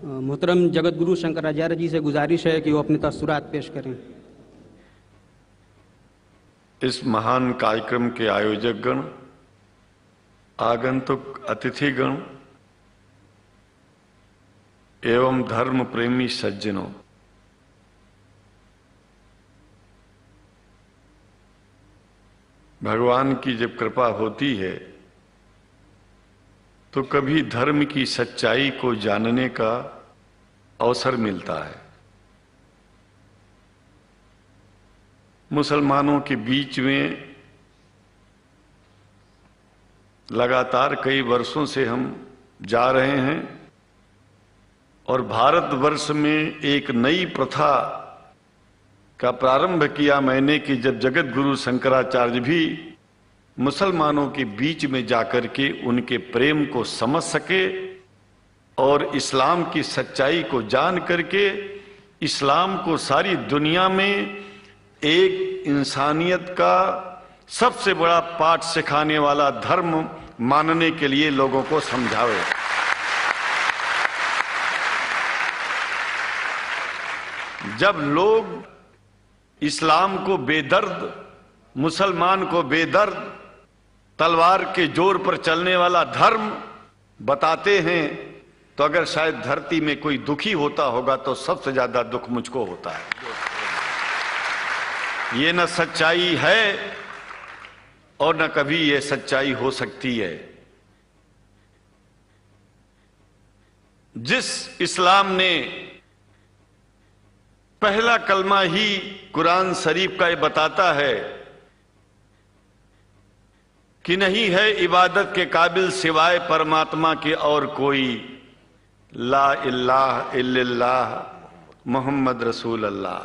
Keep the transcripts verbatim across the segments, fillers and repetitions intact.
मोहतरम जगत गुरु शंकराचार्य जी से गुजारिश है कि वो अपनी तस्सुरात पेश करें। इस महान कार्यक्रम के आयोजक गण, आगंतुक अतिथिगण एवं धर्म प्रेमी सज्जनों, भगवान की जब कृपा होती है तो कभी धर्म की सच्चाई को जानने का अवसर मिलता है। मुसलमानों के बीच में लगातार कई वर्षों से हम जा रहे हैं और भारतवर्ष में एक नई प्रथा का प्रारंभ किया मैंने कि जब जगत गुरु शंकराचार्य भी मुसलमानों के बीच में जाकर के उनके प्रेम को समझ सके और इस्लाम की सच्चाई को जान करके इस्लाम को सारी दुनिया में एक इंसानियत का सबसे बड़ा पाठ सिखाने वाला धर्म मानने के लिए लोगों को समझावे। जब लोग इस्लाम को बेदर्द, मुसलमान को बेदर्द, तलवार के जोर पर चलने वाला धर्म बताते हैं तो अगर शायद धरती में कोई दुखी होता होगा तो सबसे ज्यादा दुख मुझको होता है। ये न सच्चाई है और न कभी ये सच्चाई हो सकती है। जिस इस्लाम ने पहला कलमा ही कुरान शरीफ का ये बताता है कि नहीं है इबादत के काबिल सिवाय परमात्मा के और कोई, ला इलाहा इल्लल्लाह मोहम्मद रसूल अल्लाह।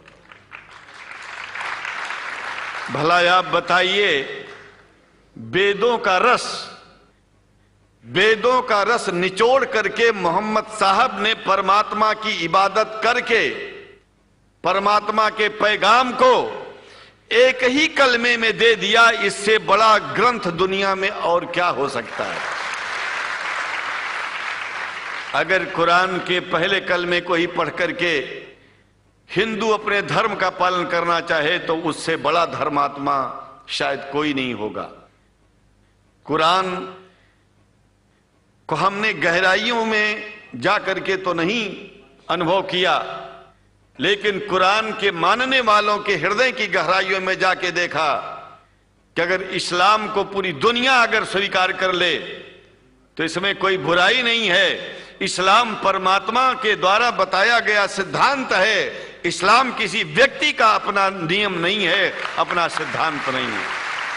भला आप बताइए, वेदों का रस वेदों का रस निचोड़ करके मोहम्मद साहब ने परमात्मा की इबादत करके परमात्मा के पैगाम को एक ही कलमे में दे दिया। इससे बड़ा ग्रंथ दुनिया में और क्या हो सकता है। अगर कुरान के पहले कलमे को ही पढ़ करके हिंदू अपने धर्म का पालन करना चाहे तो उससे बड़ा धर्मात्मा शायद कोई नहीं होगा। कुरान को हमने गहराइयों में जा करके तो नहीं अनुभव किया, लेकिन कुरान के मानने वालों के हृदय की गहराइयों में जाके देखा कि अगर इस्लाम को पूरी दुनिया अगर स्वीकार कर ले तो इसमें कोई बुराई नहीं है। इस्लाम परमात्मा के द्वारा बताया गया सिद्धांत है। इस्लाम किसी व्यक्ति का अपना नियम नहीं है, अपना सिद्धांत नहीं है।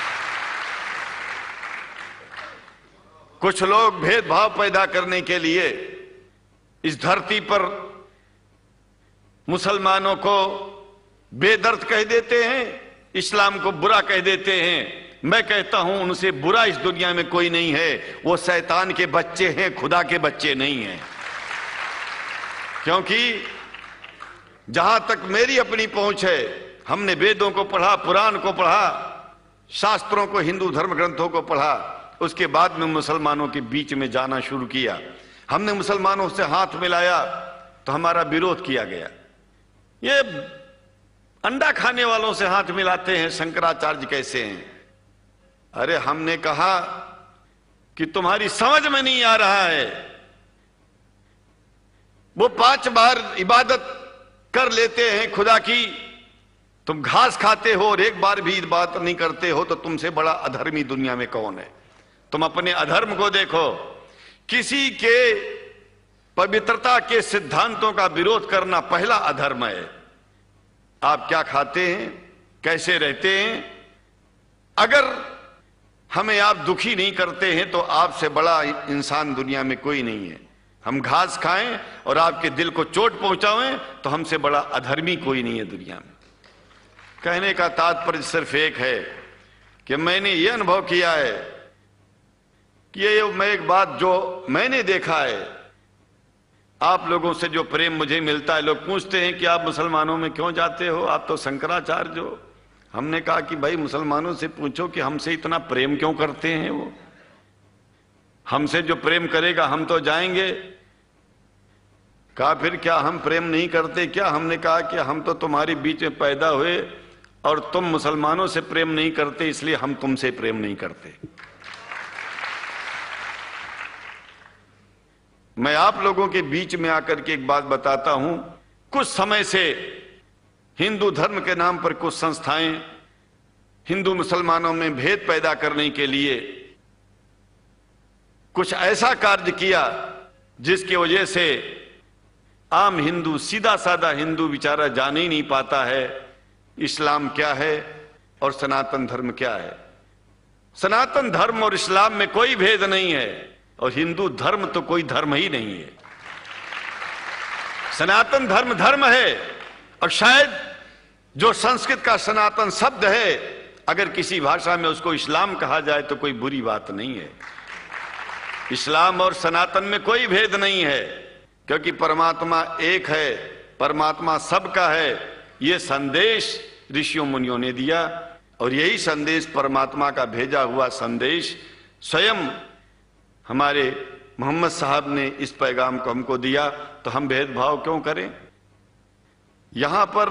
कुछ लोग भेदभाव पैदा करने के लिए इस धरती पर मुसलमानों को बेदर्द कह देते हैं, इस्लाम को बुरा कह देते हैं। मैं कहता हूं उनसे बुरा इस दुनिया में कोई नहीं है। वो शैतान के बच्चे हैं, खुदा के बच्चे नहीं हैं। क्योंकि जहां तक मेरी अपनी पहुंच है, हमने वेदों को पढ़ा, पुराण को पढ़ा, शास्त्रों को, हिंदू धर्म ग्रंथों को पढ़ा। उसके बाद में मुसलमानों के बीच में जाना शुरू किया। हमने मुसलमानों से हाथ मिलाया तो हमारा विरोध किया गया। ये अंडा खाने वालों से हाथ मिलाते हैं, शंकराचार्य कैसे हैं? अरे हमने कहा कि तुम्हारी समझ में नहीं आ रहा है। वो पांच बार इबादत कर लेते हैं खुदा की, तुम घास खाते हो और एक बार भी इबादत नहीं करते हो, तो तुमसे बड़ा अधर्मी दुनिया में कौन है? तुम अपने अधर्म को देखो। किसी के पवित्रता के सिद्धांतों का विरोध करना पहला अधर्म है। आप क्या खाते हैं, कैसे रहते हैं, अगर हमें आप दुखी नहीं करते हैं तो आपसे बड़ा इंसान दुनिया में कोई नहीं है। हम घास खाएं और आपके दिल को चोट पहुंचाएं तो हमसे बड़ा अधर्मी कोई नहीं है दुनिया में। कहने का तात्पर्य सिर्फ एक है कि मैंने ये अनुभव किया है कि ये मैं एक बात जो मैंने देखा है, आप लोगों से जो प्रेम मुझे मिलता है, लोग पूछते हैं कि आप मुसलमानों में क्यों जाते हो, आप तो शंकराचार्य हो। हमने कहा कि भाई मुसलमानों से पूछो कि हमसे इतना प्रेम क्यों करते हैं। वो हमसे जो प्रेम करेगा हम तो जाएंगे। कहा फिर क्या हम प्रेम नहीं करते क्या? हमने कहा कि हम तो तुम्हारे बीच में पैदा हुए और तुम मुसलमानों से प्रेम नहीं करते, इसलिए हम तुमसे प्रेम नहीं करते। मैं आप लोगों के बीच में आकर के एक बात बताता हूं। कुछ समय से हिंदू धर्म के नाम पर कुछ संस्थाएं हिंदू मुसलमानों में भेद पैदा करने के लिए कुछ ऐसा कार्य किया जिसकी वजह से आम हिंदू, सीधा साधा हिंदू बेचारा जान ही नहीं पाता है इस्लाम क्या है और सनातन धर्म क्या है। सनातन धर्म और इस्लाम में कोई भेद नहीं है और हिंदू धर्म तो कोई धर्म ही नहीं है। सनातन धर्म धर्म है और शायद जो संस्कृत का सनातन शब्द है, अगर किसी भाषा में उसको इस्लाम कहा जाए तो कोई बुरी बात नहीं है। इस्लाम और सनातन में कोई भेद नहीं है, क्योंकि परमात्मा एक है, परमात्मा सबका है। यह संदेश ऋषियों मुनियों ने दिया और यही संदेश परमात्मा का भेजा हुआ संदेश स्वयं हमारे मोहम्मद साहब ने इस पैगाम को हमको दिया, तो हम भेदभाव क्यों करें? यहां पर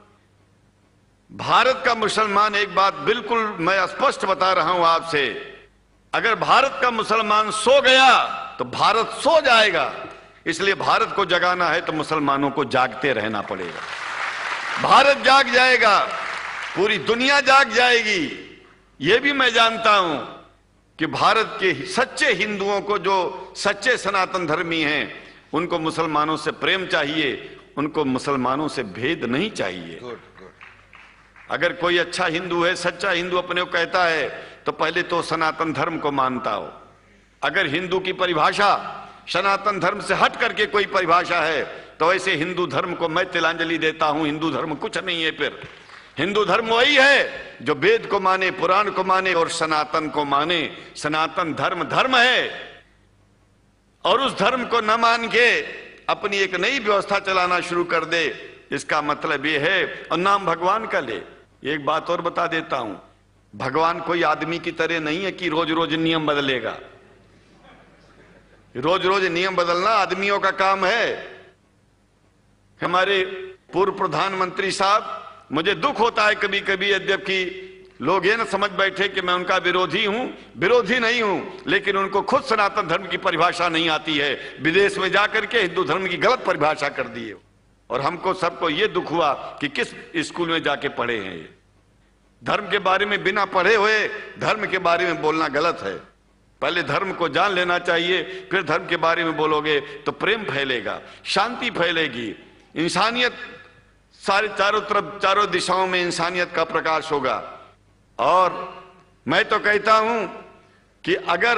भारत का मुसलमान, एक बात बिल्कुल मैं स्पष्ट बता रहा हूं आपसे, अगर भारत का मुसलमान सो गया तो भारत सो जाएगा। इसलिए भारत को जगाना है तो मुसलमानों को जागते रहना पड़ेगा। भारत जाग जाएगा, पूरी दुनिया जाग जाएगी। यह भी मैं जानता हूं कि भारत के सच्चे हिंदुओं को, जो सच्चे सनातन धर्मी हैं, उनको मुसलमानों से प्रेम चाहिए, उनको मुसलमानों से भेद नहीं चाहिए। good, good. अगर कोई अच्छा हिंदू है, सच्चा हिंदू अपने को कहता है, तो पहले तो सनातन धर्म को मानता हो। अगर हिंदू की परिभाषा सनातन धर्म से हट करके कोई परिभाषा है, तो ऐसे हिंदू धर्म को मैं तिलांजलि देता हूं। हिंदू धर्म कुछ नहीं है। फिर हिंदू धर्म वही है जो वेद को माने, पुराण को माने और सनातन को माने। सनातन धर्म धर्म है और उस धर्म को न मान के अपनी एक नई व्यवस्था चलाना शुरू कर दे, इसका मतलब यह है, और नाम भगवान का ले। एक बात और बता देता हूं, भगवान कोई आदमी की तरह नहीं है कि रोज रोज नियम बदलेगा। रोज रोज नियम बदलना आदमियों का काम है। हमारे पूर्व प्रधानमंत्री साहब, मुझे दुख होता है कभी कभी, यद्यपि लोग ये न समझ बैठे कि मैं उनका विरोधी हूं। विरोधी नहीं हूं, लेकिन उनको खुद सनातन धर्म की परिभाषा नहीं आती है। विदेश में जाकर के हिंदू धर्म की गलत परिभाषा कर दी है। और हमको सबको ये दुख हुआ कि किस स्कूल में जाके पढ़े हैं। ये धर्म के बारे में बिना पढ़े हुए धर्म के बारे में बोलना गलत है। पहले धर्म को जान लेना चाहिए, फिर धर्म के बारे में बोलोगे तो प्रेम फैलेगा, शांति फैलेगी, इंसानियत सारे चारों तरफ, चारों दिशाओं में इंसानियत का प्रकाश होगा। और मैं तो कहता हूं कि अगर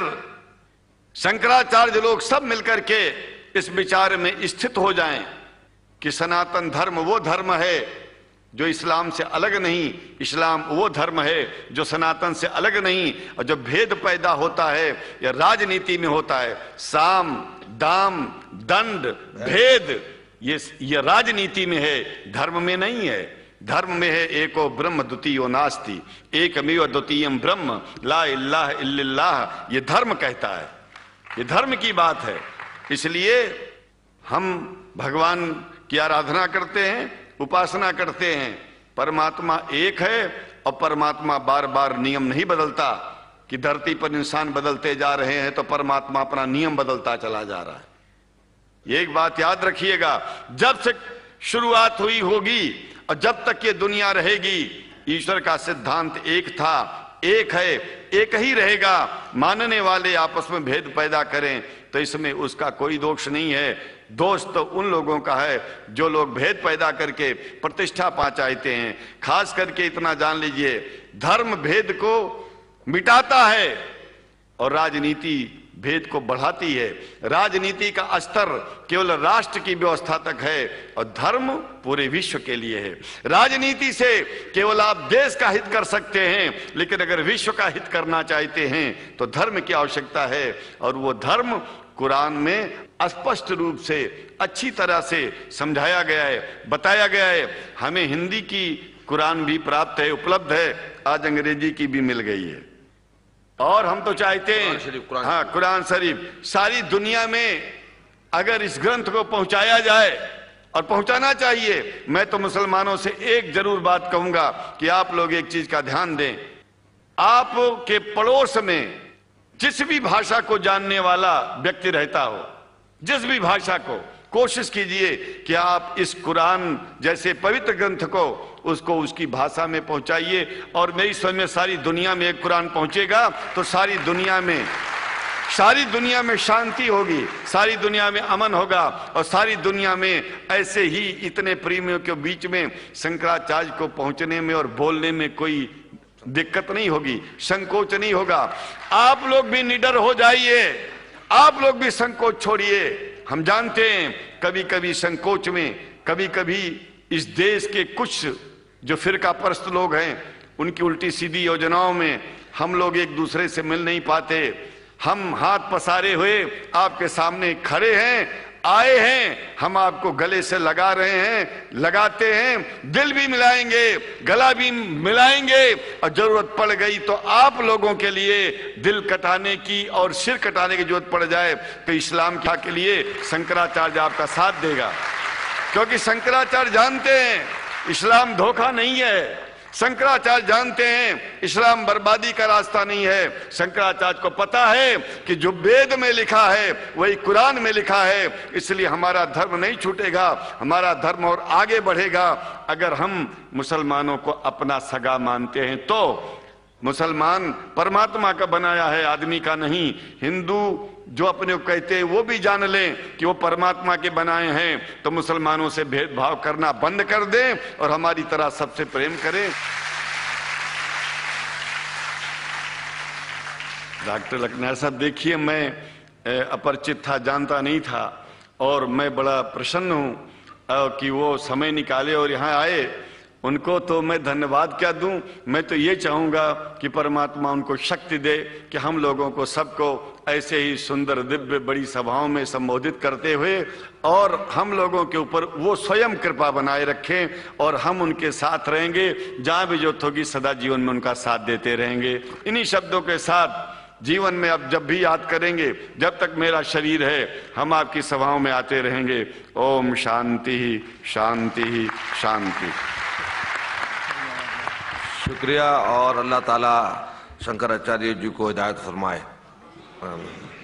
शंकराचार्य लोग सब मिलकर के इस विचार में स्थित हो जाएं कि सनातन धर्म वो धर्म है जो इस्लाम से अलग नहीं, इस्लाम वो धर्म है जो सनातन से अलग नहीं, और जो भेद पैदा होता है या राजनीति में होता है, साम दाम दंड भेद, ये ये राजनीति में है, धर्म में नहीं है। धर्म में है एको ब्रह्म द्वितीयो नास्ति, एकमेव द्वितीयम ब्रह्म ला इलाहा इल्लल्लाह। ये धर्म कहता है, ये धर्म की बात है। इसलिए हम भगवान की आराधना करते हैं, उपासना करते हैं। परमात्मा एक है और परमात्मा बार बार नियम नहीं बदलता कि धरती पर इंसान बदलते जा रहे हैं तो परमात्मा अपना नियम बदलता चला जा रहा है। ये एक बात याद रखिएगा, जब से शुरुआत हुई होगी और जब तक ये दुनिया रहेगी, ईश्वर का सिद्धांत एक था, एक है, एक ही रहेगा। मानने वाले आपस में भेद पैदा करें तो इसमें उसका कोई दोष नहीं है। दोष तो उन लोगों का है जो लोग भेद पैदा करके प्रतिष्ठा पा चाहते हैं। खास करके इतना जान लीजिए, धर्म भेद को मिटाता है और राजनीति भेद को बढ़ाती है। राजनीति का स्तर केवल राष्ट्र की व्यवस्था तक है और धर्म पूरे विश्व के लिए है। राजनीति से केवल आप देश का हित कर सकते हैं, लेकिन अगर विश्व का हित करना चाहते हैं तो धर्म की आवश्यकता है। और वो धर्म कुरान में स्पष्ट रूप से अच्छी तरह से समझाया गया है, बताया गया है। हमें हिंदी की कुरान भी प्राप्त है, उपलब्ध है, आज अंग्रेजी की भी मिल गई है। और हम तो चाहते हैं, हाँ, कुरान शरीफ सारी दुनिया में अगर इस ग्रंथ को पहुंचाया जाए, और पहुंचाना चाहिए, मैं तो मुसलमानों से एक जरूर बात कहूंगा कि आप लोग एक चीज का ध्यान दें। आपके पड़ोस में जिस भी भाषा को जानने वाला व्यक्ति रहता हो, जिस भी भाषा को, कोशिश कीजिए कि आप इस कुरान जैसे पवित्र ग्रंथ को उसको उसकी भाषा में पहुंचाइए। और मेरी समझ में सारी दुनिया में एक कुरान पहुंचेगा तो सारी दुनिया में सारी दुनिया में शांति होगी, सारी दुनिया में अमन होगा, और सारी दुनिया में ऐसे ही इतने प्रेमियों के बीच में शंकराचार्य को पहुंचने में और बोलने में कोई दिक्कत नहीं होगी, संकोच नहीं होगा। आप लोग भी निडर हो जाइए, आप लोग भी संकोच छोड़िए। हम जानते हैं कभी कभी संकोच में, कभी कभी इस देश के कुछ जो फिरका परस्त लोग हैं उनकी उल्टी सीधी योजनाओं में हम लोग एक दूसरे से मिल नहीं पाते। हम हाथ पसारे हुए आपके सामने खड़े हैं, आए हैं, हम आपको गले से लगा रहे हैं, लगाते हैं, दिल भी मिलाएंगे, गला भी मिलाएंगे, और जरूरत पड़ गई तो आप लोगों के लिए दिल कटाने की और सिर कटाने की जरूरत पड़ जाए तो इस्लाम के लिए शंकराचार्य आपका साथ देगा। क्योंकि शंकराचार्य जानते हैं इस्लाम धोखा नहीं है, शंकराचार्य जानते हैं इस्लाम बर्बादी का रास्ता नहीं है। शंकराचार्य को पता है कि जो वेद में लिखा है वही कुरान में लिखा है, इसलिए हमारा धर्म नहीं छूटेगा, हमारा धर्म और आगे बढ़ेगा। अगर हम मुसलमानों को अपना सगा मानते हैं तो मुसलमान परमात्मा का बनाया है, आदमी का नहीं। हिंदू जो अपने को कहते हैं वो भी जान लें कि वो परमात्मा के बनाए हैं, तो मुसलमानों से भेदभाव करना बंद कर दें और हमारी तरह सबसे प्रेम करें। डॉक्टर लखनार साहब, देखिए मैं अपरिचित था, जानता नहीं था, और मैं बड़ा प्रसन्न हूं कि वो समय निकाले और यहाँ आए। उनको तो मैं धन्यवाद क्या दूं, मैं तो ये चाहूंगा कि परमात्मा उनको शक्ति दे कि हम लोगों को सबको ऐसे ही सुंदर दिव्य बड़ी सभाओं में संबोधित करते हुए और हम लोगों के ऊपर वो स्वयं कृपा बनाए रखें, और हम उनके साथ रहेंगे जहां भी जरूरत होगी, सदा जीवन में उनका साथ देते रहेंगे। इन्हीं शब्दों के साथ जीवन में अब जब भी याद करेंगे, जब तक मेरा शरीर है, हम आपकी सभाओं में आते रहेंगे। ओम शांति ही शांति ही शांति। शुक्रिया, और अल्लाह ताला शंकराचार्य जी को हिदायत फरमाए।